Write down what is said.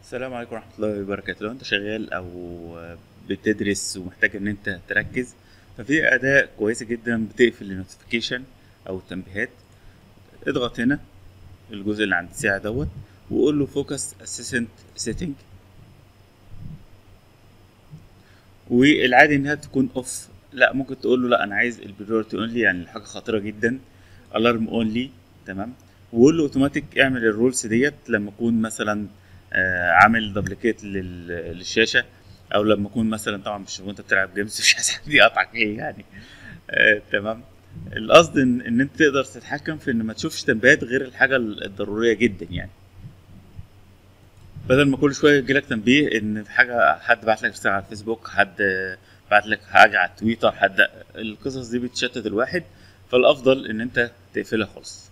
السلام عليكم ورحمة الله وبركاته. لو انت شغال او بتدرس ومحتاج ان انت تركز، ففي أداة كويسة جدا بتقفل النوتيفيكيشن او التنبيهات. اضغط هنا الجزء اللي عند الساعة دوت، وقول له فوكس اسيستنت سيتنج، والعادي انها تكون اوف. لا، ممكن تقول له لا انا عايز البريورتي اونلي، يعني حاجة خطيرة جدا، الارم اونلي. تمام. وقول له اوتوماتيك اعمل الرولز ديت لما اكون مثلا عامل دبليكيت للشاشه، او لما اكون مثلا، طبعا مش وانت بتلعب جيمز مش عايز حد يقطعك ايه يعني. تمام. القصد ان انت تقدر تتحكم في ان ما تشوفش تنبيهات غير الحاجه الضروريه جدا يعني، بدل ما كل شويه يجيلك تنبيه ان في حاجه، حد بعت لك رساله على الفيسبوك، حد بعت لك حاجه على التويتر، حد. القصص دي بتشتت الواحد، فالافضل ان انت تقفلها خالص.